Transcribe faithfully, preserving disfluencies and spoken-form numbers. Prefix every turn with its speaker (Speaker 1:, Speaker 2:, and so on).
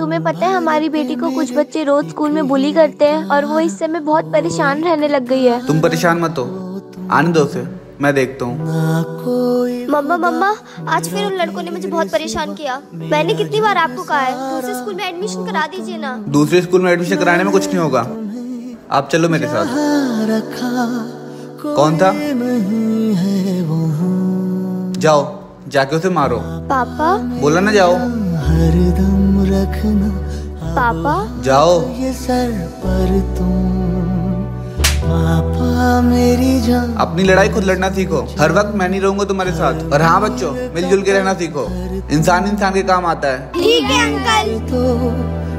Speaker 1: तुम्हें पता है हमारी बेटी को कुछ बच्चे रोज स्कूल में बुली करते हैं और वो इससे में बहुत परेशान रहने लग गई है।
Speaker 2: तुम परेशान मत हो, आने दो उसे, मैं देखता हूँ।
Speaker 1: मम्मा मम्मा आज फिर उन लड़कों ने मुझे बहुत परेशान किया। मैंने कितनी बार आपको कहा है दूसरे स्कूल में एडमिशन करा दीजिए ना।
Speaker 2: दूसरे स्कूल में एडमिशन कराने में कुछ नहीं होगा, आप चलो मेरे साथ। कौन था? जाओ जाके उसे मारो।
Speaker 1: पापा
Speaker 2: बोला ना जाओ।
Speaker 3: हरदम रखना
Speaker 1: पापा
Speaker 2: जाओ।
Speaker 3: ये सर पर तुम पापा मेरी जान।
Speaker 2: अपनी लड़ाई खुद लड़ना सीखो, हर वक्त मैं नहीं रहूंगा तुम्हारे साथ। और हाँ बच्चों, मिलजुल के रहना सीखो, इंसान इंसान के काम आता है।
Speaker 1: ठीक है अंकल।
Speaker 3: तो